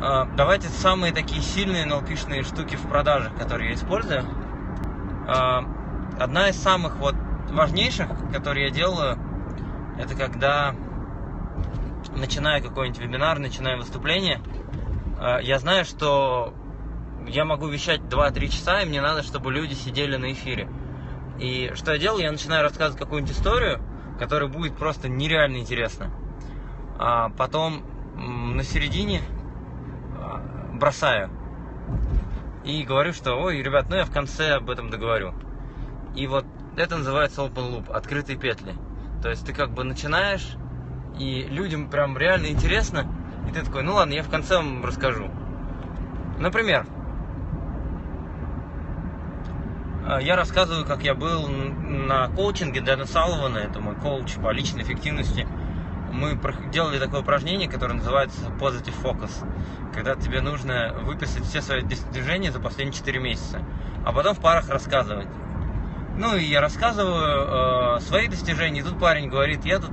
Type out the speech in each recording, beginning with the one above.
Давайте самые такие сильные NLP-шные штуки в продажах, которые я использую. Одна из самых важнейших, которые я делаю, это когда начинаю какой-нибудь вебинар, начинаю выступление, я знаю, что я могу вещать 2-3 часа, и мне надо, чтобы люди сидели на эфире. И что я делаю? Я начинаю рассказывать какую-нибудь историю, которая будет просто нереально интересна. А потом на середине бросаю и говорю, что ой, ребят, я в конце об этом договорю. И вот это называется open loop, открытые петли. То есть ты как бы начинаешь, и людям прям реально интересно, и ты такой, ну ладно, я в конце вам расскажу. Например, я рассказываю, как я был на коучинге Дэна Салливана, это мой коуч по личной эффективности. Мы делали такое упражнение, которое называется Positive Focus, когда тебе нужно выписать все свои достижения за последние 4 месяца, а потом в парах рассказывать. Ну и я рассказываю свои достижения, и тут парень говорит, я тут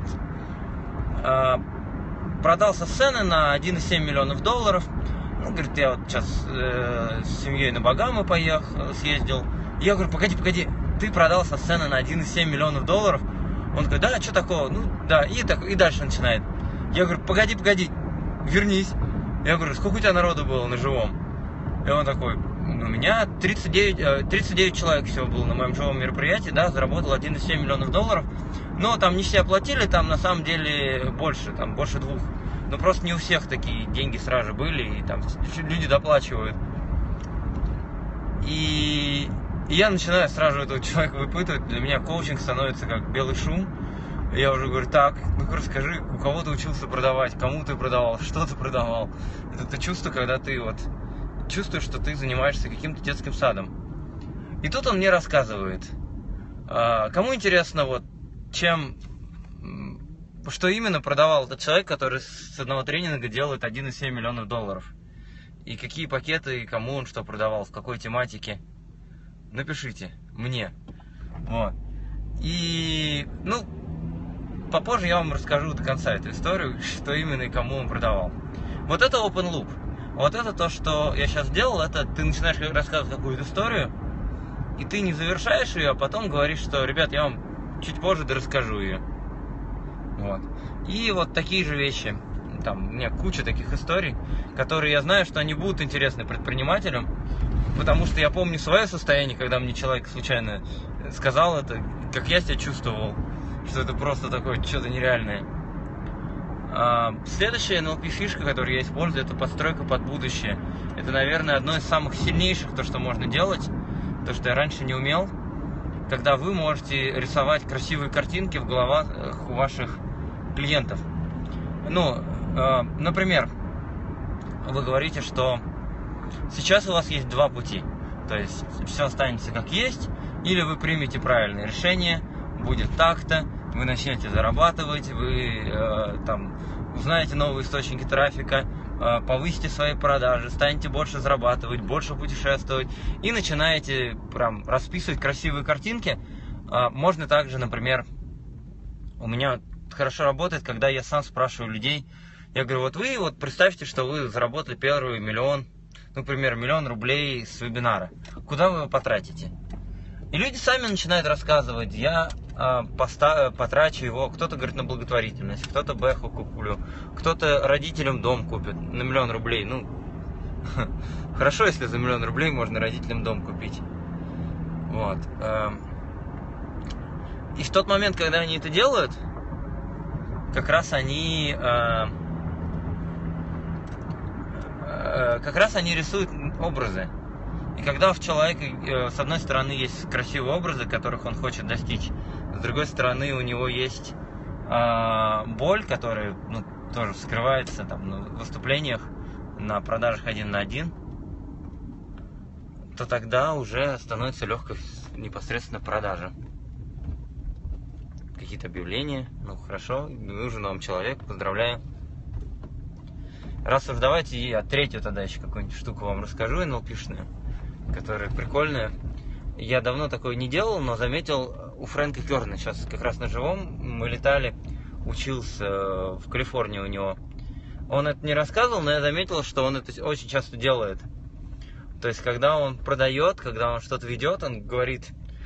продался сцены на 1,7 миллионов долларов. Ну, говорит, я вот сейчас с семьей на Багамы съездил. Я говорю, погоди, ты продал со сцены на 1,7 миллионов долларов? Он говорит, да, что такого? Ну, да, и дальше начинает. Я говорю, погоди, вернись. Я говорю, сколько у тебя народу было на живом? И он такой, у меня 39 человек всего было на моем живом мероприятии, да, заработал 1,7 миллионов долларов. Но там не все оплатили, там на самом деле больше 2. Но просто не у всех такие деньги сразу же были, и там люди доплачивают. И я начинаю сразу этого человека выпытывать. Для меня коучинг становится как белый шум. Я уже говорю, так, ну-ка расскажи, у кого ты учился продавать, кому ты продавал, что ты продавал. Это чувство, когда ты чувствуешь, что ты занимаешься каким-то детским садом. И тут он мне рассказывает. Кому интересно, что именно продавал этот человек, который с одного тренинга делает 1,7 миллионов долларов. И какие пакеты, и кому он что продавал, в какой тематике. Напишите мне. Вот. И, попозже я вам расскажу до конца эту историю, что именно и кому он продавал. Вот это open loop. Вот это то, что я сейчас делал, это ты начинаешь рассказывать какую-то историю, и ты не завершаешь ее, а потом говоришь, что, ребят, я вам чуть позже расскажу ее. Вот. И вот такие же вещи. Там у меня куча таких историй, которые я знаю, что они будут интересны предпринимателям, потому что я помню свое состояние, когда мне человек случайно сказал это, как я себя чувствовал, что это просто такое что-то нереальное. Следующая NLP-фишка, которую я использую, это подстройка под будущее. Это, наверное, одно из самых сильнейших, то, что можно делать, то, что я раньше не умел, когда вы можете рисовать красивые картинки в головах у ваших клиентов. Например, вы говорите, что сейчас у вас есть 2 пути. То есть все останется как есть, или вы примете правильное решение, будет так-то, вы начнете зарабатывать, вы узнаете новые источники трафика, повысите свои продажи, станете больше зарабатывать, больше путешествовать и начинаете прям расписывать красивые картинки. Можно также, например, у меня хорошо работает, когда я сам спрашиваю людей, я говорю, вы представьте, что вы заработали первый миллион, например, 1 000 000 рублей с вебинара. Куда вы его потратите? И люди сами начинают рассказывать, я потрачу его, кто-то говорит на благотворительность, кто-то бэху куплю, кто-то родителям дом купит на 1 000 000 рублей. Хорошо, если за 1 000 000 рублей можно родителям дом купить. Вот. И в тот момент, когда они это делают, как раз они рисуют образы. И когда у человека, с одной стороны, есть красивые образы, которых он хочет достичь, с другой стороны, у него есть боль, которая тоже скрывается на выступлениях, на продажах 1 на 1, то тогда уже становится легкой непосредственно продажа. Какие-то объявления, хорошо, нужен вам человек, поздравляю. Раз уж давайте я 3-ю тогда еще какую-нибудь штуку вам расскажу, NLP-шную, которая прикольная. Я давно такое не делал, но заметил у Фрэнка Керна, сейчас как раз на живом, мы летали, учился в Калифорнии у него. Он это не рассказывал, но я заметил, что он это очень часто делает. То есть, когда он продает, когда он что-то ведет, он говорит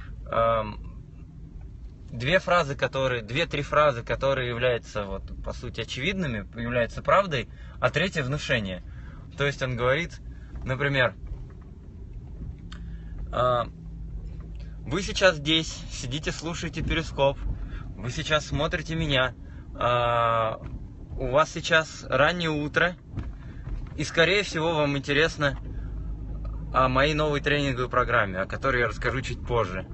две-три фразы, которые являются, вот, по сути, очевидными, являются правдой, а третье внушение. То есть он говорит, например, вы сейчас здесь, сидите, слушаете Перископ, вы сейчас смотрите меня, у вас сейчас раннее утро, и, скорее всего, вам интересно о моей новой тренинговой программе, о которой я расскажу чуть позже.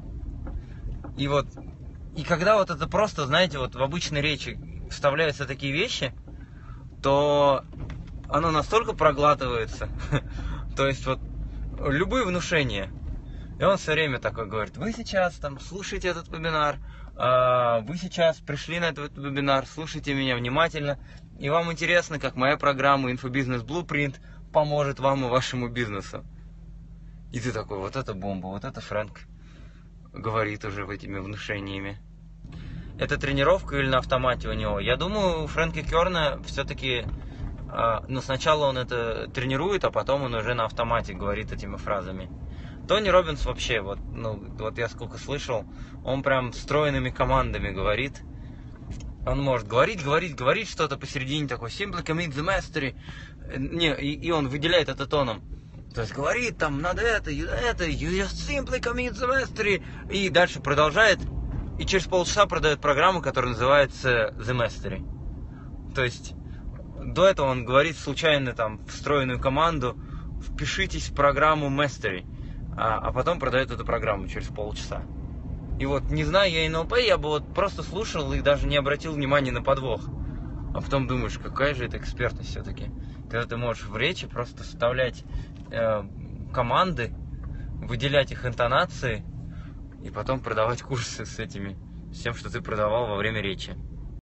И когда вот это просто, знаете, вот в обычной речи вставляются такие вещи, то оно настолько проглатывается. То есть вот любые внушения. И он все время такой говорит: вы сейчас там слушаете этот вебинар, вы сейчас пришли на этот вебинар, слушайте меня внимательно, и вам интересно, как моя программа Инфобизнес Blueprint поможет вам и вашему бизнесу. И ты такой: вот это бомба, вот это Фрэнк говорит уже этими внушениями. Это тренировка или на автомате у него? Я думаю, у Фрэнка Керна все-таки, сначала он это тренирует, а потом он уже на автомате говорит этими фразами. Тони Роббинс вообще, вот я сколько слышал, он прям стройными командами говорит. Он может говорить что-то посередине, такой simply commit the mastery. И он выделяет это тоном. То есть говорит там, надо это, you just simply commit the mastery. И дальше продолжает. И через полчаса продает программу, которая называется The Mastery. То есть до этого он говорит случайно там встроенную команду: впишитесь в программу Mastery. А потом продает эту программу через полчаса. И вот, не знаю я НЛП, я бы вот просто слушал и даже не обратил внимания на подвох. А потом думаешь, какая же это экспертность все-таки. Когда ты можешь в речи просто вставлять команды, выделять их интонации и потом продавать курсы с тем, что ты продавал во время речи.